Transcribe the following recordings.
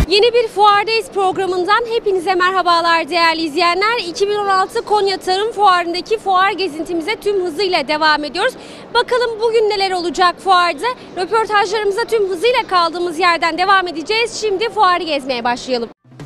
Yeni bir Fuardayız programından hepinize merhabalar değerli izleyenler. 2016 Konya Tarım Fuarı'ndaki fuar gezintimize tüm hızıyla devam ediyoruz. Bakalım bugün neler olacak fuarda? Röportajlarımıza tüm hızıyla kaldığımız yerden devam edeceğiz. Şimdi fuarı gezmeye başlayalım.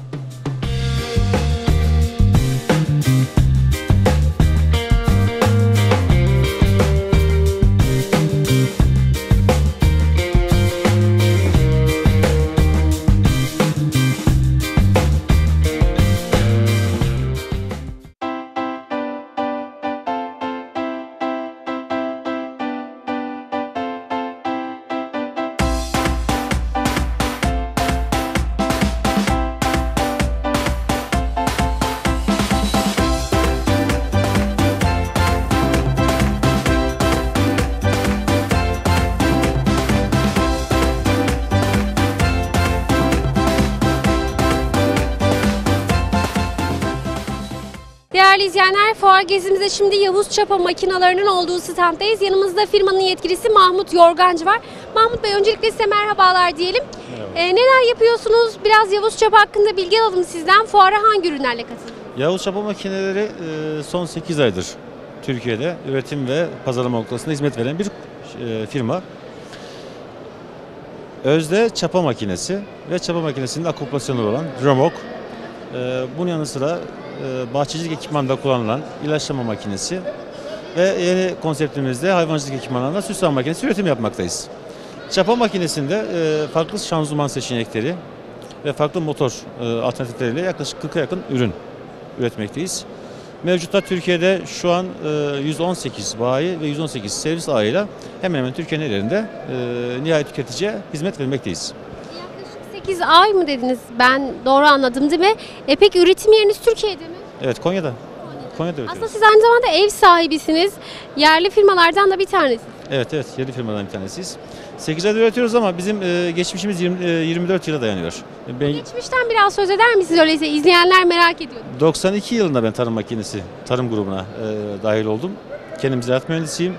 Değerli izleyenler, fuar gezimizde şimdi Yavuz Çapa makinalarının olduğu standdayız. Yanımızda firmanın yetkilisi Mahmut Yorgancı var. Mahmut Bey, öncelikle size merhabalar diyelim. Neler yapıyorsunuz? Biraz Yavuz Çapa hakkında bilgi alalım sizden. Fuara hangi ürünlerle katıldınız? Yavuz Çapa makineleri son 8 aydır Türkiye'de üretim ve pazarlama noktasında hizmet veren bir firma. Özde çapa makinesi ve çapa makinesinin akuplasyonu olan Romok. Bunun yanı sıra bahçecilik ekipmanında kullanılan ilaçlama makinesi ve yeni konseptimizde hayvancılık ekipmanlarında süsleme makinesi üretim yapmaktayız. Çapa makinesinde farklı şanzıman seçenekleri ve farklı motor alternatifleriyle yaklaşık 40'a yakın ürün üretmekteyiz. Mevcutta Türkiye'de şu an 118 bayi ve 118 servis ağıyla hemen hemen Türkiye'nin ellerinde nihai tüketiciye hizmet vermekteyiz. 8 ay mı dediniz? Ben doğru anladım değil mi? Peki üretim yeriniz Türkiye'de mi? Evet, Konya'da. Konya'da üretiyoruz. Aslında siz aynı zamanda ev sahibisiniz. Yerli firmalardan da bir tanesi. Evet, yerli firmalardan bir tanesiyiz. 8 ayda üretiyoruz ama bizim geçmişimiz 24 yıla dayanıyor. Geçmişten biraz söz eder misiniz? Öyleyse izleyenler merak ediyor. 92 yılında ben tarım grubuna dahil oldum. Kendim ziraat mühendisiyim.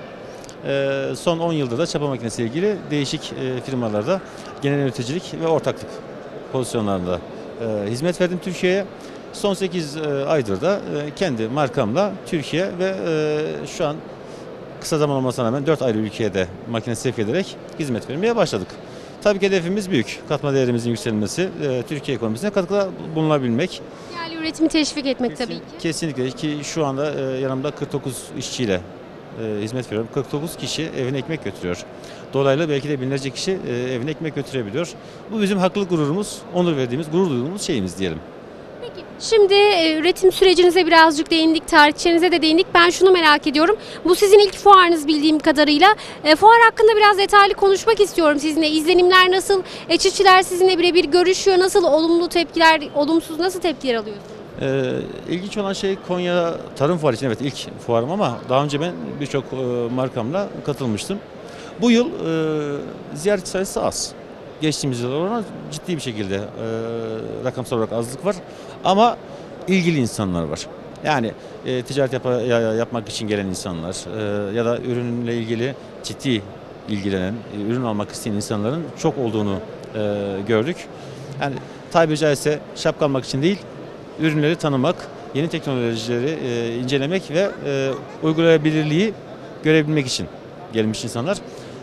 Son 10 yılda da çapa makinesiyle ilgili değişik firmalarda genel yöneticilik ve ortaklık pozisyonlarında hizmet verdim Türkiye'ye. Son 8 aydır da kendi markamla Türkiye ve şu an kısa zaman olmasına rağmen 4 ayrı ülkeye de makine sevk ederek hizmet vermeye başladık. Tabii ki hedefimiz büyük. Katma değerimizin yükselmesi, Türkiye ekonomisine katkıda bulunabilmek. Yerli üretimi teşvik etmek tabii ki. Kesinlikle ki şu anda yanımda 49 işçiyle hizmet veriyorum. 49 kişi evine ekmek götürüyor. Dolaylı belki de binlerce kişi evine ekmek götürebiliyor. Bu bizim haklı gururumuz, onur verdiğimiz, gurur duyduğumuz şeyimiz diyelim. Peki, şimdi üretim sürecinize birazcık değindik, tarihçenize de değindik. Ben şunu merak ediyorum. Bu sizin ilk fuarınız bildiğim kadarıyla. Fuar hakkında biraz detaylı konuşmak istiyorum sizinle. İzlenimler nasıl? Çiftçiler sizinle birebir görüşüyor. Nasıl olumlu tepkiler, olumsuz nasıl tepkiler alıyorsunuz? İlginç olan şey Konya Tarım Fuarı için evet ilk fuarım ama daha önce ben birçok markamla katılmıştım. Bu yıl ziyaretçi sayısı az. Geçtiğimiz yıllar oranla ciddi bir şekilde rakamsal olarak azlık var ama ilgili insanlar var. Yani ticaret yapmak için gelen insanlar ya da ürünle ilgili ciddi ilgilenen, ürün almak isteyen insanların çok olduğunu gördük. Yani tabiri caizse şapka almak için değil, ürünleri tanımak, yeni teknolojileri incelemek ve uygulayabilirliği görebilmek için gelmiş insanlar.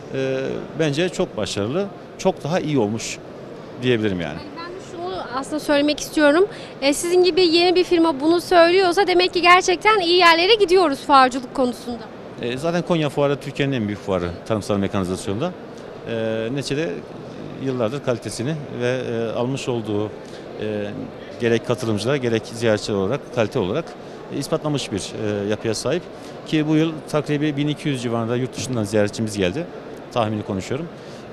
Bence çok başarılı, çok daha iyi olmuş diyebilirim yani. Ben şunu aslında söylemek istiyorum. Sizin gibi yeni bir firma bunu söylüyorsa demek ki gerçekten iyi yerlere gidiyoruz fuarcılık konusunda. Zaten Konya Fuarı Türkiye'nin en büyük fuarı tarımsal mekanizasyonda. Neticede yıllardır kalitesini ve almış olduğu gerek katılımcılar gerek ziyaretçiler olarak kalite olarak ispatlamış bir yapıya sahip. Ki bu yıl takribi 1200 civarında yurt dışından ziyaretçimiz geldi. Tahmini konuşuyorum.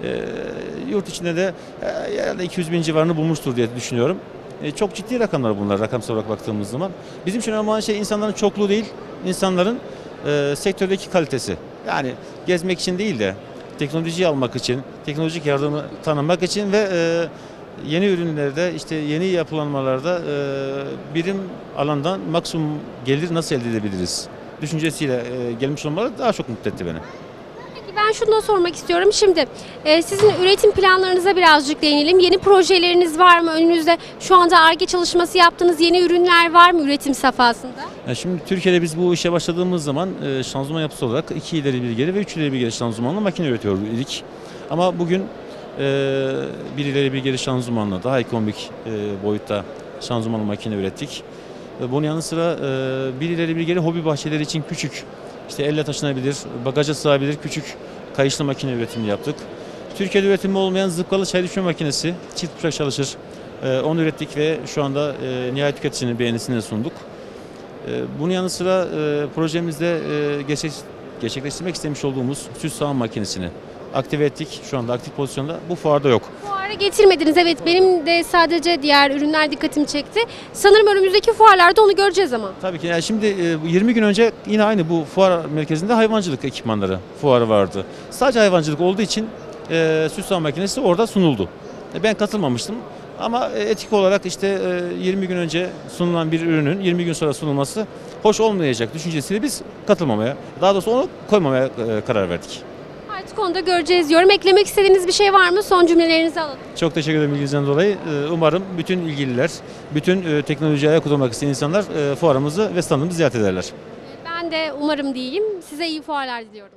Yurt içinde de herhalde 200 bin civarını bulmuştur diye düşünüyorum. Çok ciddi rakamlar bunlar rakamsal olarak baktığımız zaman. Bizim için önemli olan şey insanların çokluğu değil, insanların sektördeki kalitesi. Yani gezmek için değil de teknolojiyi almak için, teknolojik yardımı tanımak için ve yeni ürünlerde, işte yeni yapılanmalarda birim alandan maksimum gelir nasıl elde edebiliriz düşüncesiyle gelmiş olmaları daha çok mutlu etti beni. Ben şunu da sormak istiyorum. Şimdi sizin üretim planlarınıza birazcık değinelim. Yeni projeleriniz var mı? Önünüzde şu anda Ar-Ge çalışması yaptığınız yeni ürünler var mı üretim safhasında? Yani şimdi Türkiye'de biz bu işe başladığımız zaman şanzıman yapısı olarak 2 ileri bir geri ve 3 ileri bir geri şanzımanlı makine üretiyorduk ilk. Ama bugün 1 ileri bir geri şanzımanla daha ekonomik boyutta şanzımanlı makine ürettik. Bunun yanı sıra 1 ileri bir geri hobi bahçeleri için küçük, işte elle taşınabilir, bagaja sığabilir küçük kayışlı makine üretimini yaptık. Türkiye'de üretimi olmayan zıpkalı çay düşme makinesi, çift bıçak çalışır. Onu ürettik ve şu anda nihayet tüketicinin beğenisine sunduk. Bunun yanı sıra projemizde gerçekleştirmek istemiş olduğumuz süs sağım makinesini aktive ettik. Şu anda aktif pozisyonda. Bu fuarda yok. Fuara getirmediniz. Evet, benim de sadece diğer ürünler dikkatimi çekti. Sanırım önümüzdeki fuarlarda onu göreceğiz ama. Tabii ki. Yani şimdi 20 gün önce yine aynı bu fuar merkezinde hayvancılık ekipmanları fuarı vardı. Sadece hayvancılık olduğu için süs sağım makinesi orada sunuldu. Ben katılmamıştım. Ama etik olarak işte 20 gün önce sunulan bir ürünün 20 gün sonra sunulması hoş olmayacak düşüncesiyle biz katılmamaya, daha doğrusu onu koymamaya karar verdik. Artık onu da göreceğiz diyorum. Eklemek istediğiniz bir şey var mı? Son cümlelerinizi alalım. Çok teşekkür ederim ilginizden dolayı. Umarım bütün ilgililer, bütün teknolojiye ayak uydurmak isteyen insanlar fuarımızı ve standımızı ziyaret ederler. Ben de umarım diyeyim. Size iyi fuarlar diliyorum.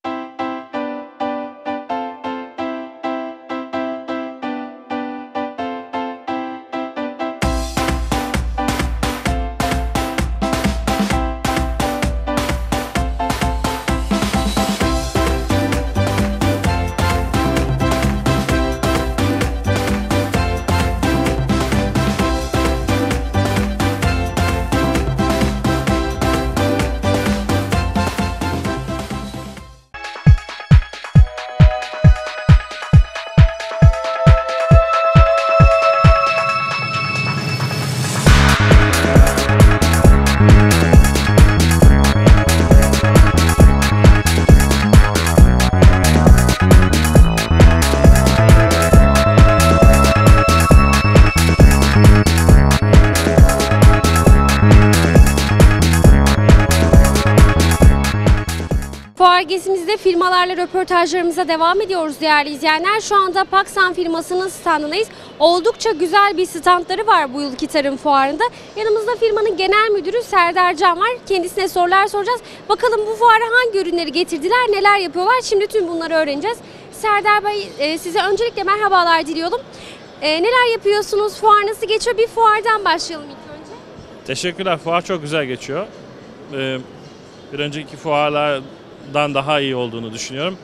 Fuar gezimizde firmalarla röportajlarımıza devam ediyoruz değerli izleyenler. Şu anda Paksan firmasının standındayız. Oldukça güzel bir standları var bu yılki tarım fuarında. Yanımızda firmanın genel müdürü Serdar Can var. Kendisine sorular soracağız. Bakalım bu fuara hangi ürünleri getirdiler, neler yapıyorlar? Şimdi tüm bunları öğreneceğiz. Serdar Bey, size öncelikle merhabalar diliyorum. Neler yapıyorsunuz? Fuar nasıl geçiyor? Bir fuardan başlayalım ilk önce. Teşekkürler. Fuar çok güzel geçiyor. Bir önceki fuarlardan daha iyi olduğunu düşünüyorum.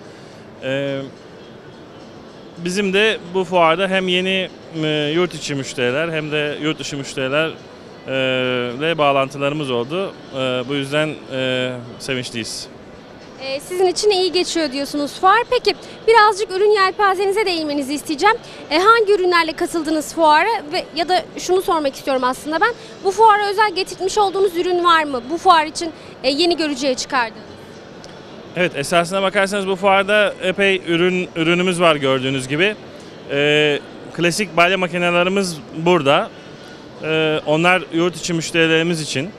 Bizim de bu fuarda hem yeni yurt içi müşteriler hem de yurt dışı müşterilerle bağlantılarımız oldu. Bu yüzden sevinçliyiz. Sizin için iyi geçiyor diyorsunuz fuar. Peki birazcık ürün yelpazenize değinmenizi isteyeceğim. Hangi ürünlerle katıldınız fuara ve ya da şunu sormak istiyorum aslında ben. Bu fuara özel getirmiş olduğunuz ürün var mı? Bu fuar için yeni görücüye çıkardınız. Evet, esasına bakarsanız bu fuarda epey ürünümüz var gördüğünüz gibi. Klasik balya makinelerimiz burada. Onlar yurt içi müşterilerimiz için.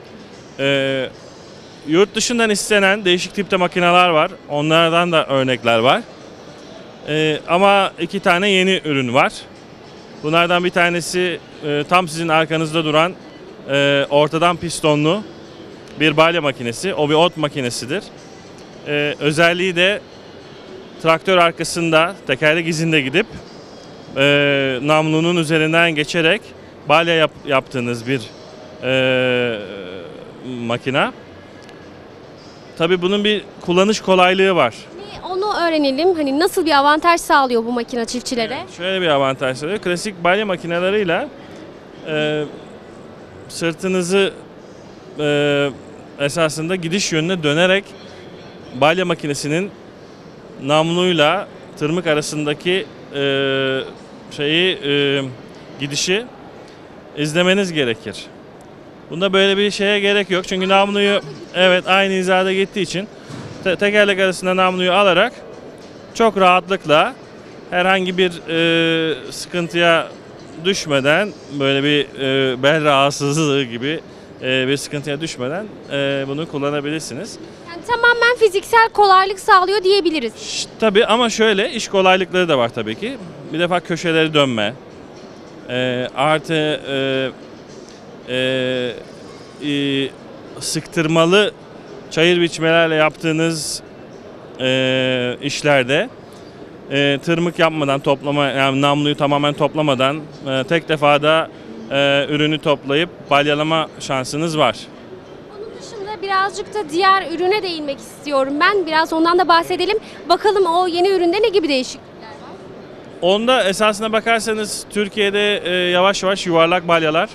Yurt dışından istenen değişik tipte makineler var. Onlardan da örnekler var. Ama 2 tane yeni ürün var. Bunlardan bir tanesi tam sizin arkanızda duran ortadan pistonlu bir balya makinesi. O bir ot makinesidir. Özelliği de traktör arkasında tekerlek izinde gidip namlunun üzerinden geçerek balya yaptığınız bir makina. Tabii bunun bir kullanış kolaylığı var. Onu öğrenelim. Hani nasıl bir avantaj sağlıyor bu makine çiftçilere? Evet, şöyle bir avantaj sağlıyor. Klasik balya makineleriyle sırtınızı esasında gidiş yönüne dönerek balya makinesinin namluyla tırmık arasındaki gidişi izlemeniz gerekir. Bunda böyle bir şeye gerek yok. Çünkü namluyu aynı hizada gittiği için tekerlek arasında namluyu alarak çok rahatlıkla herhangi bir sıkıntıya düşmeden böyle bir bel rahatsızlığı gibi bir sıkıntıya düşmeden bunu kullanabilirsiniz. Yani tamamen fiziksel kolaylık sağlıyor diyebiliriz. Tabii ama şöyle iş kolaylıkları da var tabii ki. Bir defa köşeleri dönme, artı sıktırmalı çayır biçmelerle yaptığınız işlerde tırmık yapmadan toplama, yani namluyu tamamen toplamadan tek defada ürünü toplayıp balyalama şansınız var. Onun dışında birazcık da diğer ürüne değinmek istiyorum ben. Biraz ondan da bahsedelim. Bakalım o yeni üründe ne gibi değişiklikler var? Onda esasına bakarsanız Türkiye'de yavaş yavaş yuvarlak balyalar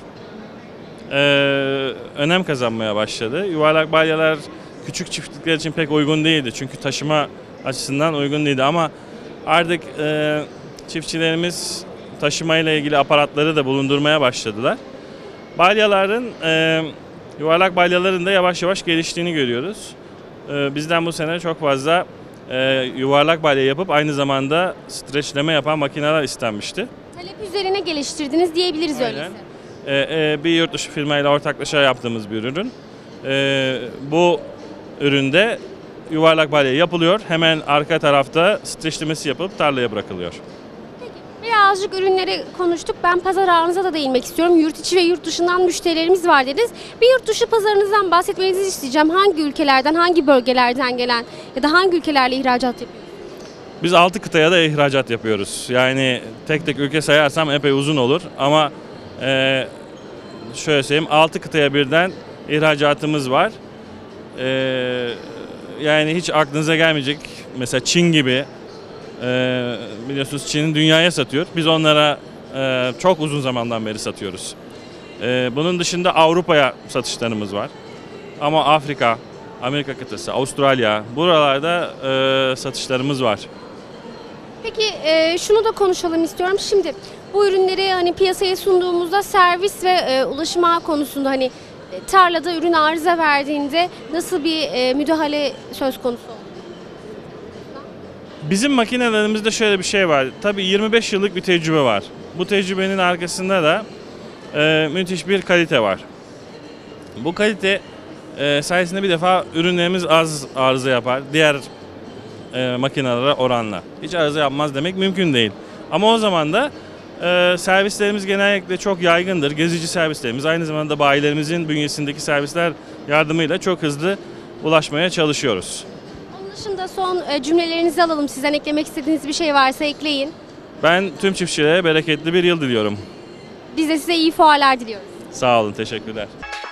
önem kazanmaya başladı. Yuvarlak balyalar küçük çiftlikler için pek uygun değildi. Çünkü taşıma açısından uygun değildi ama artık çiftçilerimiz taşımayla ilgili aparatları da bulundurmaya başladılar. Balyaların, yuvarlak balyaların da yavaş yavaş geliştiğini görüyoruz. Bizden bu sene çok fazla yuvarlak balya yapıp aynı zamanda streçleme yapan makineler istenmişti. Talep üzerine geliştirdiniz diyebiliriz Aynen. öyleyse. Bir yurt dışı firmayla ortaklaşa yaptığımız bir ürün. Bu üründe yuvarlak balya yapılıyor. Hemen arka tarafta streçlemesi yapılıp tarlaya bırakılıyor. Birazcık ürünleri konuştuk. Ben pazar ağınıza da değinmek istiyorum. Yurt içi ve yurt dışından müşterilerimiz var dediniz. Bir yurt dışı pazarınızdan bahsetmenizi isteyeceğim. Hangi ülkelerden, hangi bölgelerden gelen ya da hangi ülkelerle ihracat yapıyorsunuz? Biz 6 kıtaya da ihracat yapıyoruz. Yani tek tek ülke sayarsam epey uzun olur ama şöyle söyleyeyim 6 kıtaya birden ihracatımız var. Yani hiç aklınıza gelmeyecek mesela Çin gibi biliyorsunuz Çin'in dünyaya satıyor. Biz onlara çok uzun zamandan beri satıyoruz. Bunun dışında Avrupa'ya satışlarımız var. Ama Afrika, Amerika kıtası, Avustralya buralarda satışlarımız var. Peki şunu da konuşalım istiyorum. Şimdi bu ürünleri hani piyasaya sunduğumuzda servis ve ulaşım ağı konusunda hani tarlada ürün arıza verdiğinde nasıl bir müdahale söz konusu olur? Bizim makinelerimizde şöyle bir şey var. Tabii 25 yıllık bir tecrübe var. Bu tecrübenin arkasında da müthiş bir kalite var. Bu kalite sayesinde bir defa ürünlerimiz az arıza yapar. Diğer makinelere oranla. Hiç arıza yapmaz demek mümkün değil. Ama o zaman da servislerimiz genellikle çok yaygındır. Gezici servislerimiz aynı zamanda bayilerimizin bünyesindeki servisler yardımıyla çok hızlı ulaşmaya çalışıyoruz. Onun dışında son cümlelerinizi alalım. Sizden eklemek istediğiniz bir şey varsa ekleyin. Ben tüm çiftçilere bereketli bir yıl diliyorum. Biz de size iyi fuarlar diliyoruz. Sağ olun, teşekkürler.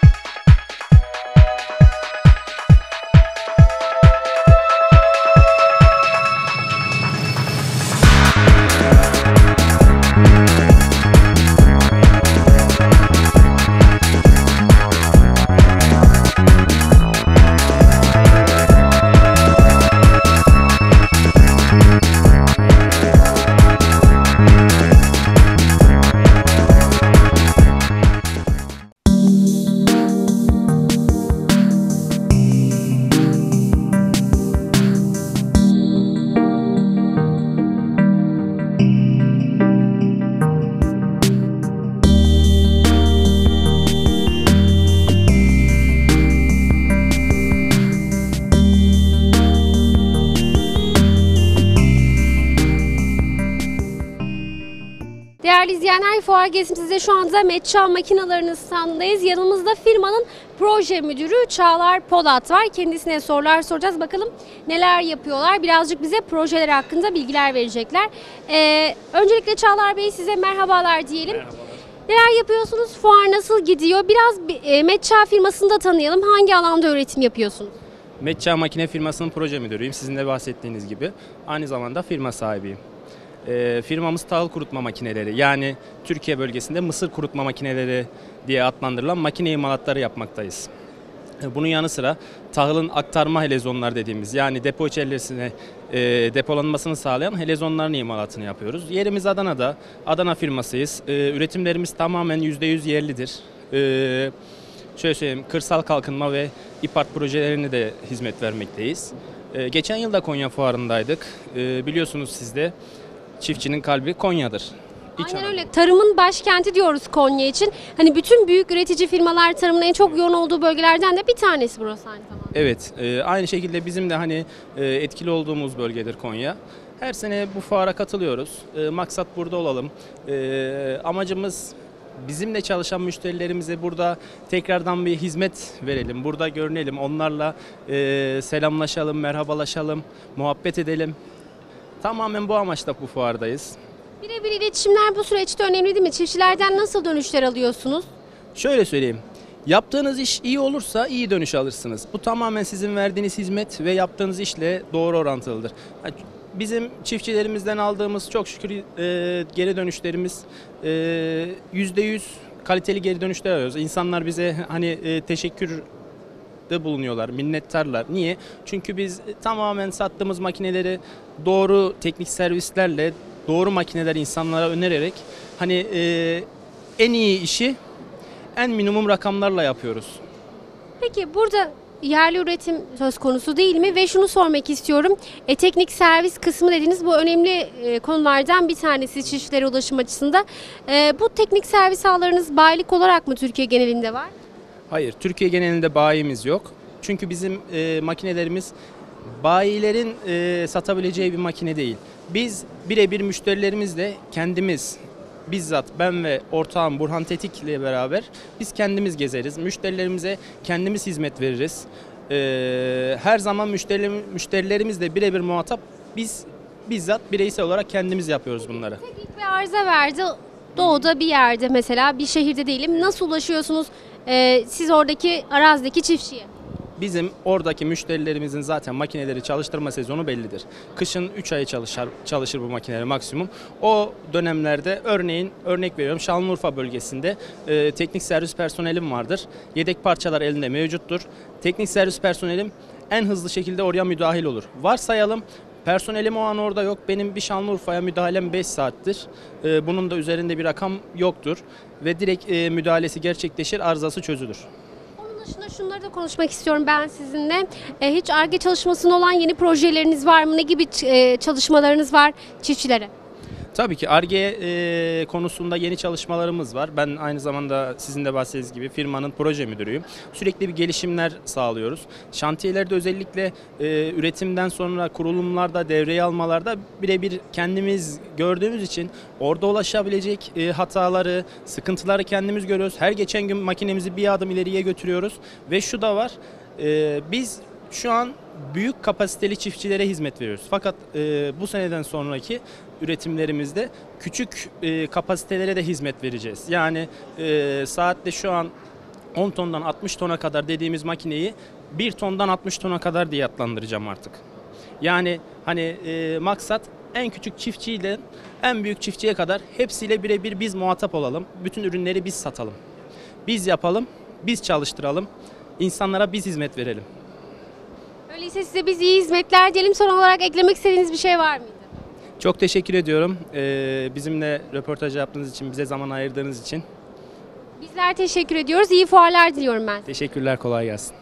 Değerli izleyenler, fuar gezimizde şu anda Metçal Makinaları'nın standındayız. Yanımızda firmanın proje müdürü Çağlar Polat var. Kendisine sorular soracağız. Bakalım neler yapıyorlar. Birazcık bize projeler hakkında bilgiler verecekler. Öncelikle Çağlar Bey size merhabalar diyelim. Merhabalar. Neler yapıyorsunuz? Fuar nasıl gidiyor? Biraz Metçal firmasını da tanıyalım. Hangi alanda üretim yapıyorsunuz? Metçal Makine firmasının proje müdürüyüm. Sizin de bahsettiğiniz gibi. Aynı zamanda firma sahibiyim. Firmamız tahıl kurutma makineleri, yani Türkiye bölgesinde mısır kurutma makineleri diye adlandırılan makine imalatları yapmaktayız. Bunun yanı sıra tahılın aktarma helezonlar dediğimiz, yani depo içerisine depolanmasını sağlayan helezonların imalatını yapıyoruz. Yerimiz Adana'da, Adana firmasıyız. Üretimlerimiz tamamen %100 yerlidir. Şöyle söyleyeyim, kırsal kalkınma ve İPART projelerine de hizmet vermekteyiz. Geçen yıl da Konya Fuarı'ndaydık. Biliyorsunuz siz de, çiftçinin kalbi Konya'dır. İç Aynen Anadolu. öyle. Tarımın başkenti diyoruz Konya için. Hani bütün büyük üretici firmalar tarımın en çok yoğun olduğu bölgelerden de bir tanesi burası aynı zamanda. Evet, aynı şekilde bizim de hani etkili olduğumuz bölgedir Konya. Her sene bu fuara katılıyoruz. Maksat burada olalım. Amacımız bizimle çalışan müşterilerimize burada tekrardan bir hizmet verelim. Burada görünelim, onlarla selamlaşalım, merhabalaşalım, muhabbet edelim. Tamamen bu amaçla bu fuardayız. Birebir iletişimler bu süreçte önemli değil mi? Çiftçilerden nasıl dönüşler alıyorsunuz? Şöyle söyleyeyim. Yaptığınız iş iyi olursa iyi dönüş alırsınız. Bu tamamen sizin verdiğiniz hizmet ve yaptığınız işle doğru orantılıdır. Bizim çiftçilerimizden aldığımız çok şükür geri dönüşlerimiz %100 kaliteli geri dönüşler alıyoruz. İnsanlar bize hani teşekkürde bulunuyorlar, minnettarlar. Niye? Çünkü biz tamamen sattığımız makineleri doğru teknik servislerle, doğru makineler insanlara önererek hani en iyi işi en minimum rakamlarla yapıyoruz. Peki burada yerli üretim söz konusu değil mi? Ve şunu sormak istiyorum. Teknik servis kısmı dediğiniz bu önemli konulardan bir tanesi çiftçilere ulaşım açısından. Bu teknik servis ağlarınız bayilik olarak mı Türkiye genelinde var? Hayır, Türkiye genelinde bayimiz yok. Çünkü bizim makinelerimiz bayilerin satabileceği bir makine değil. Biz birebir müşterilerimizle kendimiz, bizzat ben ve ortağım Burhan Tetik ile beraber biz kendimiz gezeriz. Müşterilerimize kendimiz hizmet veririz. Her zaman müşterilerimizle birebir muhatap, biz bizzat bireysel olarak kendimiz yapıyoruz bunları. Teknik bir arıza verdi. Doğuda bir yerde mesela bir şehirde değilim. Nasıl ulaşıyorsunuz siz oradaki arazideki çiftçiye? Bizim oradaki müşterilerimizin zaten makineleri çalıştırma sezonu bellidir. Kışın 3 ay çalışır bu makineler maksimum. O dönemlerde örnek veriyorum Şanlıurfa bölgesinde teknik servis personelim vardır. Yedek parçalar elinde mevcuttur. Teknik servis personelim en hızlı şekilde oraya müdahil olur. Varsayalım personelim o an orada yok. Benim bir Şanlıurfa'ya müdahalem 5 saattir. Bunun da üzerinde bir rakam yoktur. Ve direkt müdahalesi gerçekleşir, arızası çözülür. Dışında şunları da konuşmak istiyorum ben sizinle. Hiç Ar-Ge çalışmasında olan yeni projeleriniz var mı? Ne gibi çalışmalarınız var çiftçilere? Tabii ki Ar-Ge konusunda yeni çalışmalarımız var. Ben aynı zamanda sizin de bahsettiğiniz gibi firmanın proje müdürüyüm. Sürekli bir gelişimler sağlıyoruz. Şantiyelerde özellikle üretimden sonra kurulumlarda, devreye almalarda birebir kendimiz gördüğümüz için orada ulaşabilecek hataları, sıkıntıları kendimiz görüyoruz. Her geçen gün makinemizi bir adım ileriye götürüyoruz. Ve şu da var, biz şu an büyük kapasiteli çiftçilere hizmet veriyoruz. Fakat bu seneden sonraki üretimlerimizde küçük kapasitelere de hizmet vereceğiz. Yani saatte şu an 10 tondan 60 tona kadar dediğimiz makineyi 1 tondan 60 tona kadar diye adlandıracağım artık. Yani hani maksat en küçük çiftçiyle en büyük çiftçiye kadar hepsiyle birebir biz muhatap olalım. Bütün ürünleri biz satalım. Biz yapalım, biz çalıştıralım. İnsanlara biz hizmet verelim. Öyleyse size biz iyi hizmetler diyelim. Son olarak eklemek istediğiniz bir şey var mıydı? Çok teşekkür ediyorum. Bizimle röportaj yaptığınız için, bize zaman ayırdığınız için. Bizler teşekkür ediyoruz. İyi fuarlar diliyorum ben. Teşekkürler, kolay gelsin.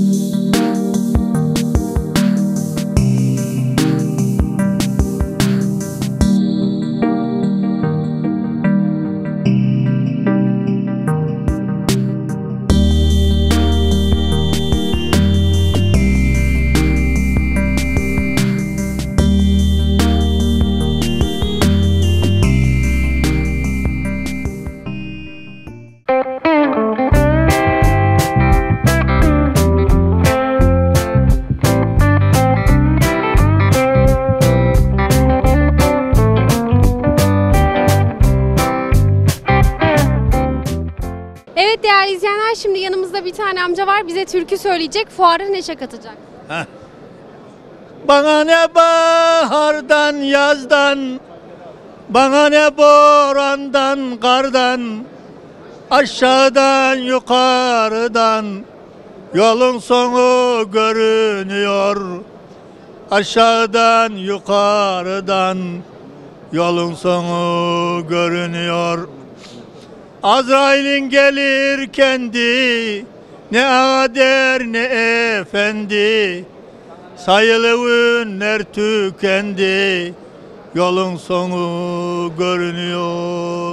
Evet değerli izleyenler, şimdi yanımızda bir tane amca var. Bize türkü söyleyecek. Fuara neşe katacak. Bana ne bahardan yazdan, bana ne borandan kardan, aşağıdan yukarıdan yolun sonu görünüyor. Aşağıdan yukarıdan yolun sonu görünüyor. Azrail'in gelir kendi, ne ağa der ne efendi, sayılı ünler tükendi, yolun sonu görünüyor.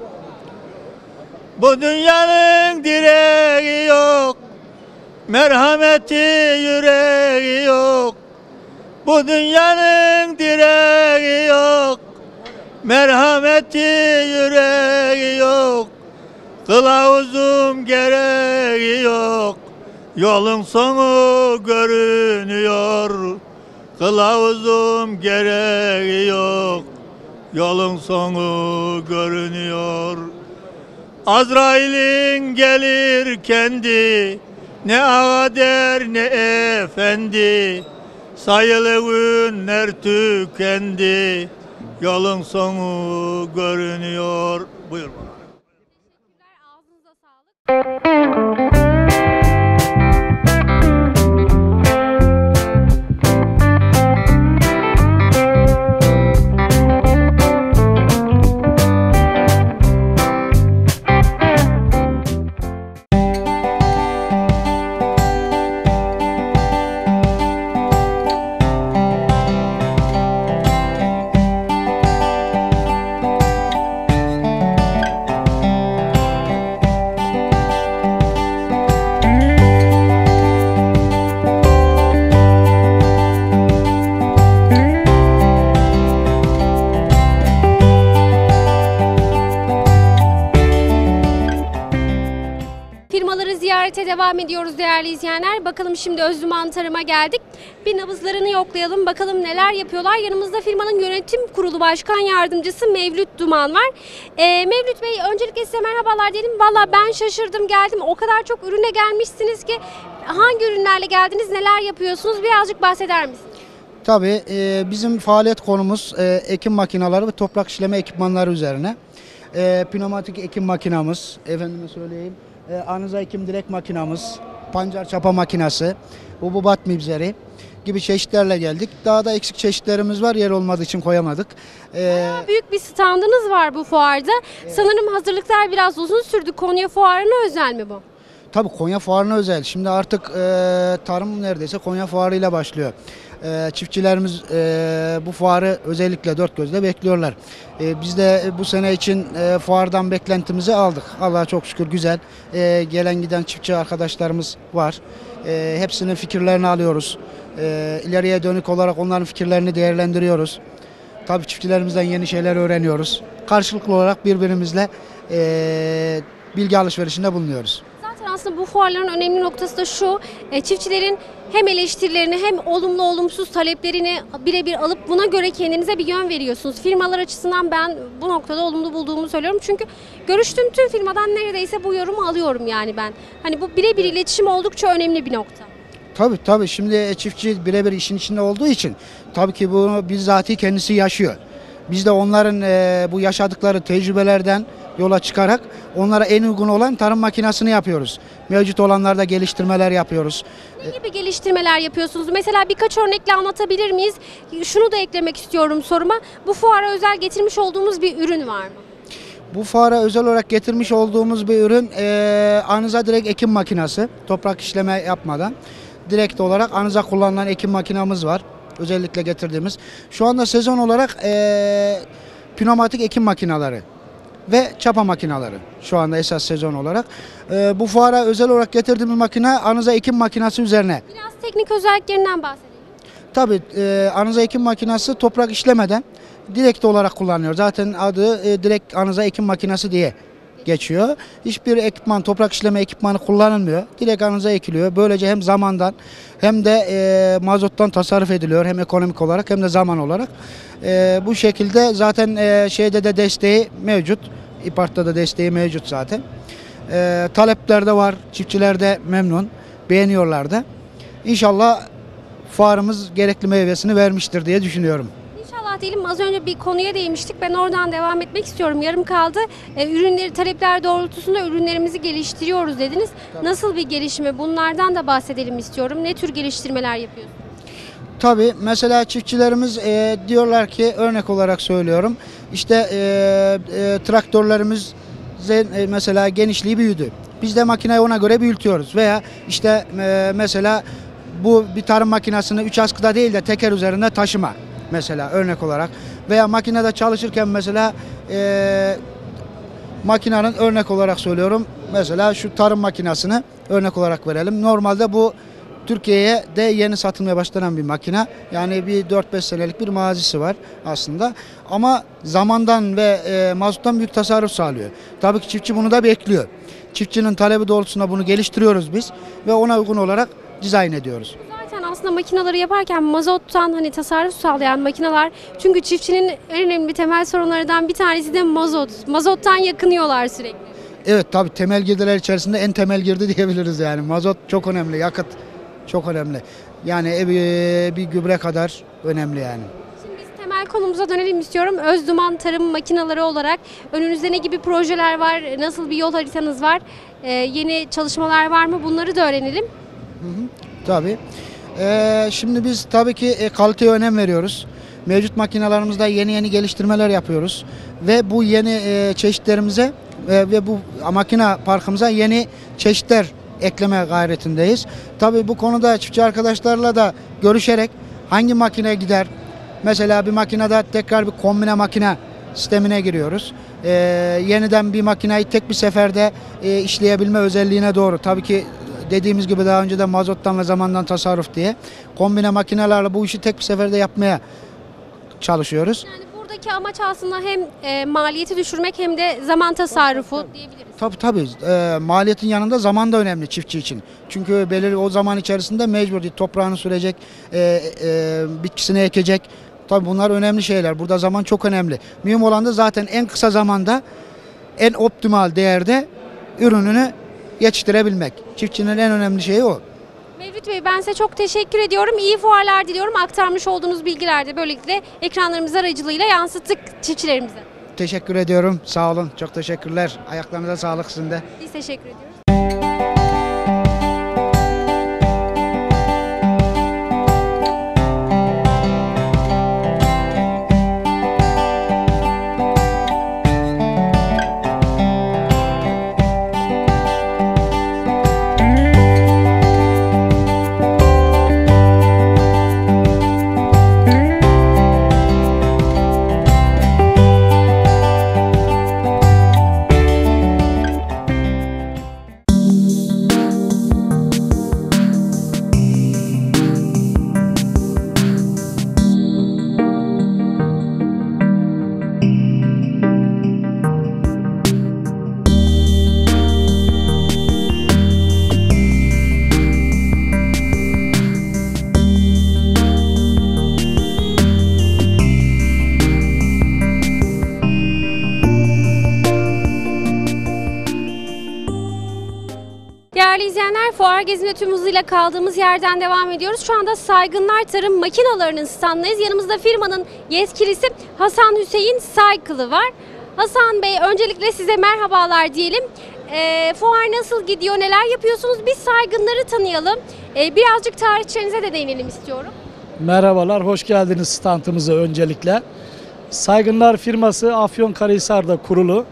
Bu dünyanın direği yok, merhameti yüreği yok. Bu dünyanın direği yok, merhameti yüreği yok. Kılavuzum gereği yok, yolun sonu görünüyor. Kılavuzum gereği yok, yolun sonu görünüyor. Azrail'in gelir kendi, ne ağa der ne efendi. Sayılı günler tükendi, yolun sonu görünüyor. Buyur bana. Teşekkürler, ağzınıza sağlık. Firmaları ziyarete devam ediyoruz değerli izleyenler. Bakalım şimdi Özduman Tarım'a geldik. Bir nabızlarını yoklayalım. Bakalım neler yapıyorlar. Yanımızda firmanın yönetim kurulu başkan yardımcısı Mevlüt Duman var. Mevlüt Bey, öncelikle size merhabalar diyelim. Valla ben şaşırdım, geldim. O kadar çok ürüne gelmişsiniz ki. Hangi ürünlerle geldiniz? Neler yapıyorsunuz? Birazcık bahseder misiniz? Tabii bizim faaliyet konumuz ekim makineleri ve toprak işleme ekipmanları üzerine. Pneumatik ekim makinamız, efendime söyleyeyim, anıza ekim direk makinamız, pancar çapa makinası, hububat mibzeri gibi çeşitlerle geldik. Daha da eksik çeşitlerimiz var, yer olmadığı için koyamadık. Büyük bir standınız var bu fuarda. Sanırım hazırlıklar biraz uzun sürdü. Konya Fuarı'na özel mi bu? Tabii Konya Fuarı'na özel. Şimdi artık tarım neredeyse Konya Fuarı ile başlıyor. Çiftçilerimiz bu fuarı özellikle dört gözle bekliyorlar. Biz de bu sene için fuardan beklentimizi aldık. Allah'a çok şükür güzel. Gelen giden çiftçi arkadaşlarımız var. Hepsinin fikirlerini alıyoruz. İleriye dönük olarak onların fikirlerini değerlendiriyoruz. Tabii çiftçilerimizden yeni şeyler öğreniyoruz. Karşılıklı olarak birbirimizle bilgi alışverişinde bulunuyoruz. Zaten aslında bu fuarların önemli noktası da şu, çiftçilerin hem eleştirilerini hem olumlu olumsuz taleplerini birebir alıp buna göre kendinize bir yön veriyorsunuz. Firmalar açısından ben bu noktada olumlu bulduğumu söylüyorum. Çünkü görüştüğüm tüm firmadan neredeyse bu yorumu alıyorum yani ben. Hani bu birebir iletişim oldukça önemli bir nokta. Tabii şimdi çiftçi birebir işin içinde olduğu için tabii ki bunu bizzati kendisi yaşıyor. Biz de onların bu yaşadıkları tecrübelerden yola çıkarak onlara en uygun olan tarım makinesini yapıyoruz. Mevcut olanlarda geliştirmeler yapıyoruz. Ne gibi geliştirmeler yapıyorsunuz? Mesela birkaç örnekle anlatabilir miyiz? Şunu da eklemek istiyorum soruma. Bu fuara özel getirmiş olduğumuz bir ürün var mı? Bu fuara özel olarak getirmiş olduğumuz bir ürün anıza direkt ekim makinesi. Toprak işleme yapmadan. Direkt olarak anıza kullanılan ekim makinamız var. Özellikle getirdiğimiz. Şu anda sezon olarak pneumatik ekim makineleri ve çapa makineleri şu anda esas sezon olarak. Bu fuara özel olarak getirdiğimiz makine anıza ekim makinesi üzerine. Biraz teknik özelliklerinden bahsedelim. Tabii anıza ekim makinesi toprak işlemeden direkt olarak kullanılıyor. Zaten adı direkt anıza ekim makinesi diye geçiyor. Hiçbir ekipman, toprak işleme ekipmanı kullanılmıyor. Direkt anıza ekiliyor. Böylece hem zamandan hem de mazottan tasarruf ediliyor. Hem ekonomik olarak hem de zaman olarak. Bu şekilde zaten şeyde de desteği mevcut. İPART'ta da desteği mevcut zaten. Talepler de var. Çiftçiler de memnun. Beğeniyorlar da. İnşallah fuarımız gerekli meyvesini vermiştir diye düşünüyorum. İnşallah diyelim. Az önce bir konuya değinmiştik. Ben oradan devam etmek istiyorum. Yarım kaldı. Ürünleri, talepler doğrultusunda ürünlerimizi geliştiriyoruz dediniz. Tabii. Nasıl bir gelişme? Bunlardan da bahsedelim istiyorum. Ne tür geliştirmeler yapıyorsunuz? Tabii mesela çiftçilerimiz diyorlar ki, örnek olarak söylüyorum, işte traktörlerimiz mesela genişliği büyüdü. Biz de makineyi ona göre büyütüyoruz veya işte mesela bu bir tarım makinesini 3 askıda değil de teker üzerinde taşıma mesela örnek olarak Veya makinede çalışırken mesela makinenin örnek olarak söylüyorum. Mesela şu tarım makinesini örnek olarak verelim. Normalde bu Türkiye'ye de yeni satılmaya başlanan bir makine. Yani bir 4-5 senelik bir mazisi var aslında. Ama zamandan ve mazottan büyük tasarruf sağlıyor. Tabii ki çiftçi bunu da bekliyor. Çiftçinin talebi doğrultusunda bunu geliştiriyoruz biz ve ona uygun olarak dizayn ediyoruz. Zaten aslında makinaları yaparken mazottan hani tasarruf sağlayan makineler, çünkü çiftçinin en önemli temel sorunlarından bir tanesi de mazot. Mazottan yakınıyorlar sürekli. Evet, tabii temel girdiler içerisinde en temel girdi diyebiliriz yani. Mazot çok önemli, yakıt çok önemli. Yani bir gübre kadar önemli yani. Şimdi biz temel konumuza dönelim istiyorum. Özduman tarım makineleri olarak önünüzde ne gibi projeler var? Nasıl bir yol haritanız var? Yeni çalışmalar var mı? Bunları da öğrenelim. Tabii. Şimdi biz tabii ki kaliteye önem veriyoruz. Mevcut makinalarımızda yeni geliştirmeler yapıyoruz. Ve bu yeni çeşitlerimize ve bu makine parkımıza yeni çeşitler ekleme gayretindeyiz. Tabii bu konuda çiftçi arkadaşlarla da görüşerek hangi makine gider? Mesela bir makinede tekrar bir kombine makine sistemine giriyoruz. Yeniden bir makineyi tek bir seferde işleyebilme özelliğine doğru. Tabii ki dediğimiz gibi daha önce de mazottan ve zamandan tasarruf diye kombine makinelerle bu işi tek bir seferde yapmaya çalışıyoruz. Yani buradaki amaç aslında hem maliyeti düşürmek hem de zaman tasarrufu diyebiliriz. Tabii. Maliyetin yanında zaman da önemli çiftçi için. Çünkü belirli o zaman içerisinde mecbur toprağını sürecek, bitkisini ekecek. Tabii bunlar önemli şeyler. Burada zaman çok önemli. Mühim olan da zaten en kısa zamanda en optimal değerde ürününü yetiştirebilmek. Çiftçinin en önemli şeyi o. Mevlüt Bey, ben size çok teşekkür ediyorum. İyi fuarlar diliyorum. Aktarmış olduğunuz bilgiler de böylelikle ekranlarımız aracılığıyla yansıttık çiftçilerimize. Teşekkür ediyorum. Sağ olun. Çok teşekkürler. Ayaklarınıza sağlık sizin de. Biz teşekkür ediyoruz. Değerli izleyenler, fuar gezinde tüm hızıyla kaldığımız yerden devam ediyoruz. Şu anda Saygınlar Tarım Makinalarının standındayız. Yanımızda firmanın yetkilisi Hasan Hüseyin Saykılı var. Hasan Bey, öncelikle size merhabalar diyelim. Fuar nasıl gidiyor, neler yapıyorsunuz? Biz Saygınlar'ı tanıyalım. Birazcık tarihçenize de değinelim istiyorum. Merhabalar, hoş geldiniz standımıza öncelikle. Saygınlar firması Afyonkarahisar'da kurulu.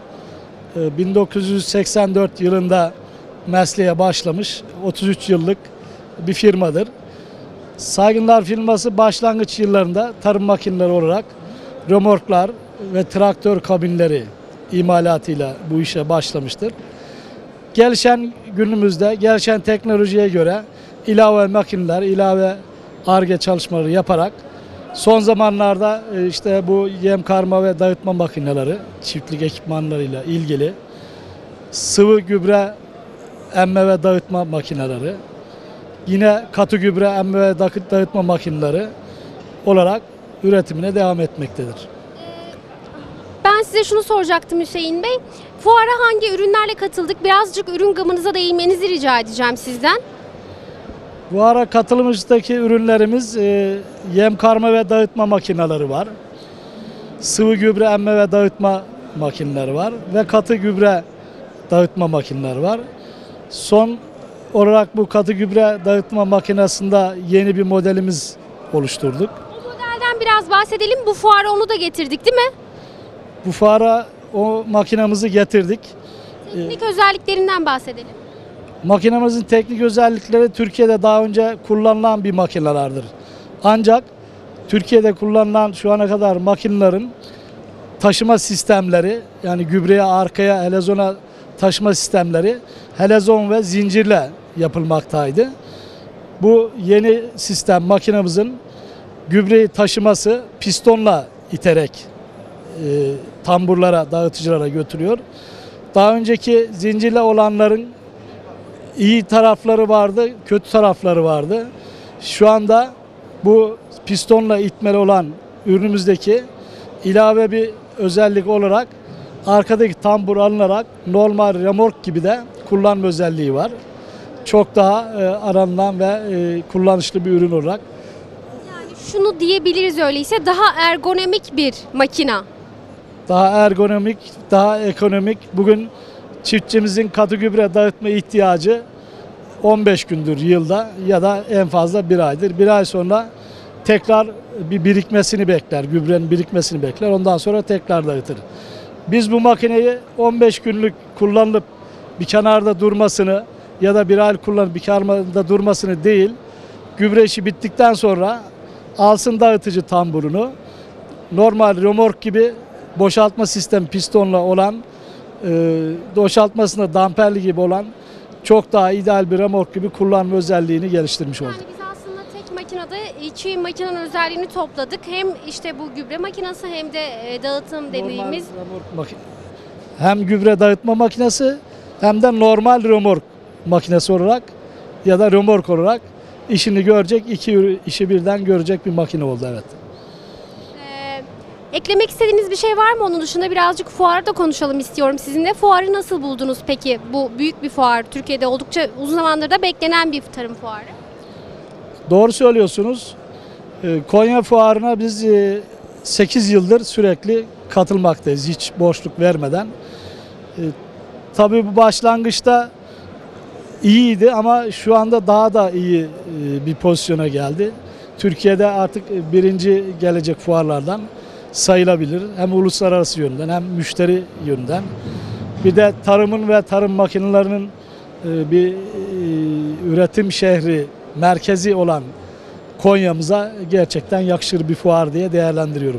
1984 yılında mesleğe başlamış 33 yıllık bir firmadır. Saygınlar firması başlangıç yıllarında tarım makineleri olarak römorklar ve traktör kabinleri imalatıyla bu işe başlamıştır. Günümüzde gelişen teknolojiye göre ilave makineler, ilave Ar-Ge çalışmaları yaparak son zamanlarda işte bu yem karma ve dağıtma makineleri, çiftlik ekipmanlarıyla ilgili sıvı gübre emme ve dağıtma makineleri, yine katı gübre emme ve dağıtma makineleri olarak üretimine devam etmektedir. Ben size şunu soracaktım Hüseyin Bey. Fuara hangi ürünlerle katıldık? Birazcık ürün gamınıza değinmenizi rica edeceğim sizden. Bu ara katılımımızdaki ürünlerimiz yem karma ve dağıtma makineleri var. Sıvı gübre emme ve dağıtma makineleri var ve katı gübre dağıtma makineleri var. Son olarak bu katı gübre dağıtma makinesinde yeni bir modelimiz oluşturduk. O modelden biraz bahsedelim. Bu fuara onu da getirdik değil mi? Bu fuara o makinemizi getirdik. Teknik özelliklerinden bahsedelim. Makinemizin teknik özellikleri Türkiye'de daha önce kullanılan bir makinelerdir. Ancak Türkiye'de kullanılan şu ana kadar makinelerin taşıma sistemleri, yani gübreye arkaya helezona taşıma sistemleri helezon ve zincirle yapılmaktaydı. Bu yeni sistem makinamızın gübreyi taşıması pistonla iterek tamburlara, dağıtıcılara götürüyor. Daha önceki zincirle olanların iyi tarafları vardı, kötü tarafları vardı. Şu anda bu pistonla itmeli olan ürünümüzdeki ilave bir özellik olarak arkadaki tambur alınarak normal remork gibi de kullanma özelliği var. Çok daha aranılan ve kullanışlı bir ürün olarak. Yani şunu diyebiliriz öyleyse, daha ergonomik bir makina. Daha ergonomik, daha ekonomik. Bugün çiftçimizin katı gübre dağıtma ihtiyacı 15 gündür yılda ya da en fazla bir aydır. Bir ay sonra tekrar bir birikmesini bekler, gübrenin birikmesini bekler. Ondan sonra tekrar dağıtır. Biz bu makineyi 15 günlük kullanılıp bir kenarda durmasını ya da bir ay kullanıp bir kenarda durmasını değil, gübre işi bittikten sonra alsın dağıtıcı tamburunu, normal remork gibi boşaltma sistemi pistonla olan, boşaltmasında damperli gibi olan çok daha ideal bir remork gibi kullanma özelliğini geliştirmiş olduk. Yani biz aslında tek makinede iki makinenin özelliğini topladık. Hem işte bu gübre makinesi hem de dağıtım dediğimiz. Hem gübre dağıtma makinesi hem de normal remork makinesi olarak ya da remork olarak işini görecek, iki işi birden görecek bir makine oldu, evet. Eklemek istediğiniz bir şey var mı? Onun dışında birazcık fuarda konuşalım istiyorum sizinle. Fuarı nasıl buldunuz peki? Bu büyük bir fuar. Türkiye'de oldukça uzun zamandır da beklenen bir tarım fuarı. Doğru söylüyorsunuz. Konya Fuarı'na biz 8 yıldır sürekli katılmaktayız. Hiç boşluk vermeden. Tabii bu başlangıçta iyiydi ama şu anda daha da iyi bir pozisyona geldi. Türkiye'de artık birinci gelecek fuarlardan sayılabilir. Hem uluslararası yönden hem müşteri yönden. Bir de tarımın ve tarım makinelerinin bir üretim şehri, merkezi olan Konya'mıza gerçekten yakışır bir fuar diye değerlendiriyorum.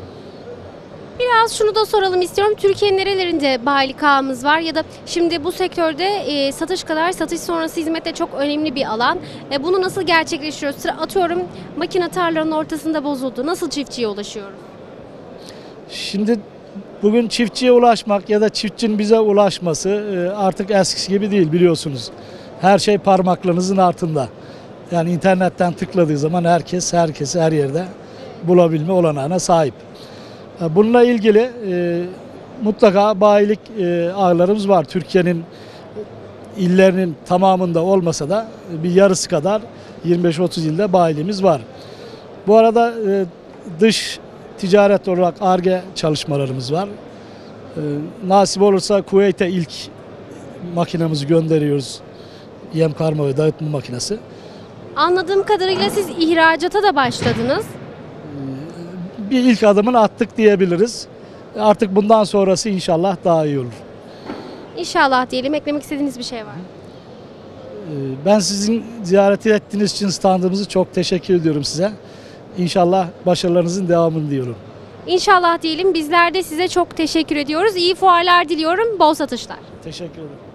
Biraz şunu da soralım istiyorum. Türkiye'nin nerelerinde bayilik ağımız var ya da şimdi bu sektörde satış kadar satış sonrası hizmet de çok önemli bir alan. Bunu nasıl gerçekleştiriyoruz? Atıyorum makine tarlanın ortasında bozuldu. Nasıl çiftçiye ulaşıyoruz? Şimdi bugün çiftçiye ulaşmak ya da çiftçinin bize ulaşması artık eskisi gibi değil, biliyorsunuz. Her şey parmaklarınızın altında. Yani internetten tıkladığı zaman herkes herkesi her yerde bulabilme olanağına sahip. Bununla ilgili mutlaka bayilik ağlarımız var. Türkiye'nin illerinin tamamında olmasa da bir yarısı kadar 25-30 ilde bayiliğimiz var. Bu arada dış ticaret olarak Ar-Ge çalışmalarımız var. Nasip olursa Kuveyt'e ilk makinemizi gönderiyoruz. Yem karma ve dağıtma makinesi. Anladığım kadarıyla siz ihracata da başladınız. Bir ilk adımını attık diyebiliriz. Artık bundan sonrası inşallah daha iyi olur. İnşallah diyelim. Eklemek istediğiniz bir şey var. Ben sizin ziyaret ettiğiniz için standımızı çok teşekkür ediyorum size. İnşallah başarılarınızın devamını diliyorum. İnşallah diyelim. Bizler de size çok teşekkür ediyoruz. İyi fuarlar diliyorum. Bol satışlar. Teşekkür ederim.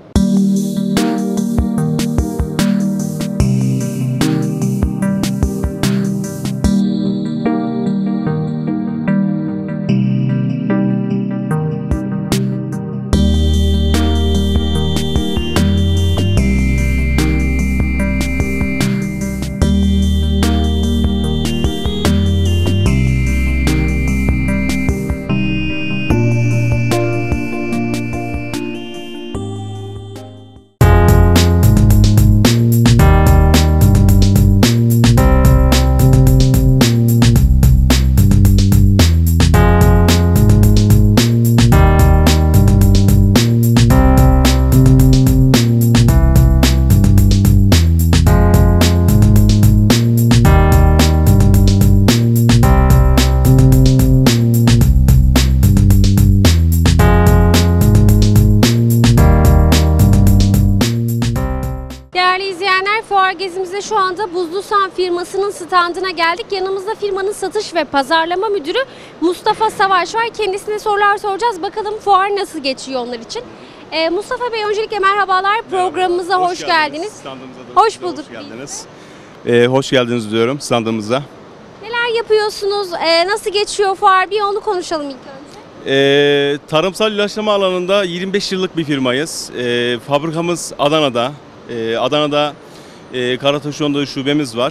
izleyenler, fuar gezimizde şu anda Buzlusan firmasının standına geldik. Yanımızda firmanın satış ve pazarlama müdürü Mustafa Savaş var. Kendisine sorular soracağız. Bakalım fuar nasıl geçiyor onlar için. Mustafa Bey, öncelikle merhabalar. Programımıza hoş geldiniz. Standımıza da Hoş bulduk. Hoş geldiniz. Hoş geldiniz diyorum standımıza. Neler yapıyorsunuz? Nasıl geçiyor fuar? Bir onu konuşalım ilk önce. Tarımsal ilaçlama alanında 25 yıllık bir firmayız. Fabrikamız Adana'da. Adana'da Karataşoğlu'nda şubemiz var.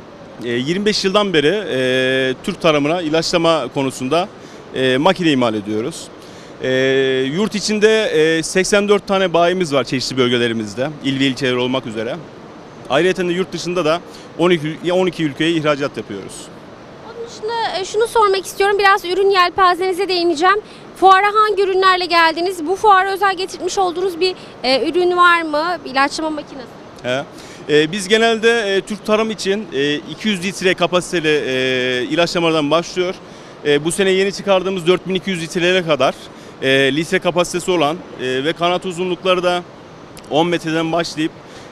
25 yıldan beri Türk tarımına ilaçlama konusunda makine imal ediyoruz. Yurt içinde 84 tane bayimiz var çeşitli bölgelerimizde, il ve ilçeler olmak üzere. Ayrıca de yurt dışında da 12 ülkeye ihracat yapıyoruz. Onun dışında şunu sormak istiyorum. Biraz ürün yelpazenize değineceğim. Fuara hangi ürünlerle geldiniz? Bu fuara özel getirmiş olduğunuz bir ürün var mı? Bir ilaçlama makinesi. Biz genelde Türk tarım için 200 litre kapasiteli ilaçlamalardan başlıyor. Bu sene yeni çıkardığımız 4200 litrelere kadar litre kapasitesi olan ve kanat uzunlukları da 10 metreden başlayıp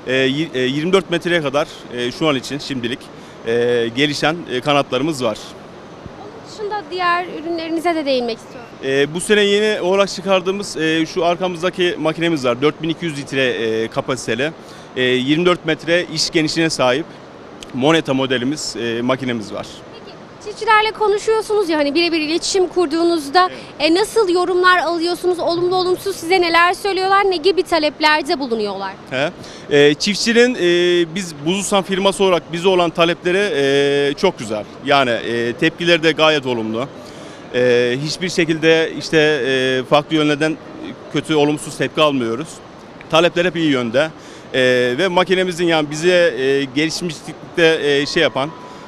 24 metreye kadar şu an için şimdilik gelişen kanatlarımız var. Onun dışında diğer ürünlerinize de değinmek istiyorum. Bu sene yeni olarak çıkardığımız şu arkamızdaki makinemiz var. 4200 litre kapasiteli, 24 metre iş genişliğine sahip Moneta modelimiz makinemiz var. Çiftçilerle konuşuyorsunuz ya, hani birebir iletişim kurduğunuzda nasıl yorumlar alıyorsunuz? Olumlu olumsuz size neler söylüyorlar? Ne gibi taleplerde bulunuyorlar? Çiftçinin biz Buzlusan firması olarak bize olan talepleri çok güzel. Yani tepkileri de gayet olumlu. Hiçbir şekilde işte farklı yönlerden kötü olumsuz tepki almıyoruz. Talepler hep iyi yönde. Ve makinemizin yani bize gelişmişlikte şey yapan,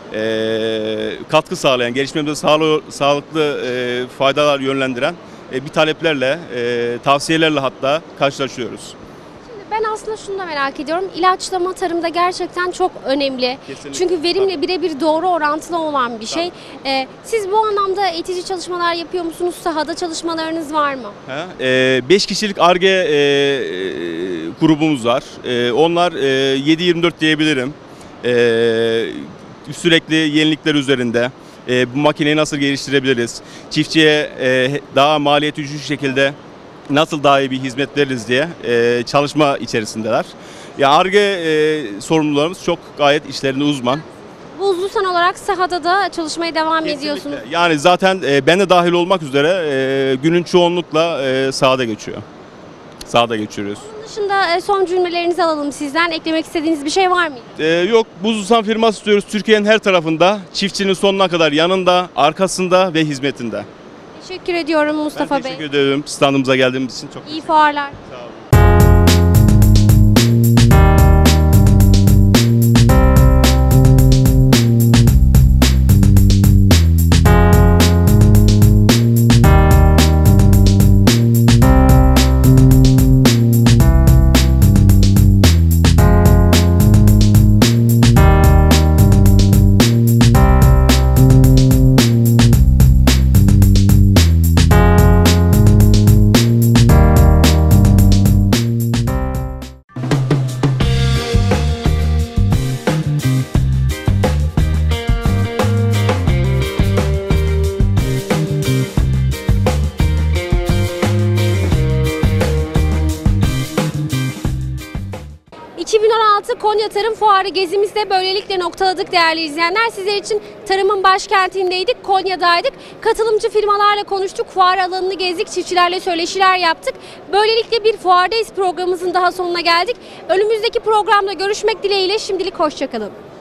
katkı sağlayan, gelişmemize sağlıklı faydalar yönlendiren bir taleplerle, tavsiyelerle hatta karşılaşıyoruz. Şimdi ben aslında şunu da merak ediyorum. İlaçlama tarımda gerçekten çok önemli. Kesinlikle. Çünkü verimle birebir doğru orantılı olan bir şey. Siz bu anlamda eğitici çalışmalar yapıyor musunuz? Sahada çalışmalarınız var mı? 5 kişilik Ar-Ge grubumuz var. Onlar 7/24 diyebilirim. Sürekli yenilikler üzerinde bu makineyi nasıl geliştirebiliriz, çiftçiye daha maliyet düşük şekilde nasıl daha iyi bir hizmet veririz diye çalışma içerisindeler. Ya Ar-Ge sorumlularımız çok gayet işlerinde uzman. Buzlusan olarak sahada da çalışmaya devam ediyorsunuz. Yani zaten ben de dahil olmak üzere günün çoğunlukla sahada geçiyor. Sahada geçiriyoruz. Bunun dışında son cümlelerinizi alalım sizden. Eklemek istediğiniz bir şey var mı? Yok, Buzlusan firması istiyoruz. Türkiye'nin her tarafında, çiftçinin sonuna kadar yanında, arkasında ve hizmetinde. Teşekkür ediyorum Mustafa Ben Bey. teşekkür ederim. Standımıza geldiğimiz için çok İyi fuarlar. sağ olun. Konya Tarım Fuarı gezimizde böylelikle noktaladık değerli izleyenler. Sizler için tarımın başkentindeydik, Konya'daydık. Katılımcı firmalarla konuştuk, fuar alanını gezdik, çiftçilerle söyleşiler yaptık. Böylelikle bir fuardayız programımızın daha sonuna geldik. Önümüzdeki programda görüşmek dileğiyle şimdilik hoşça kalın.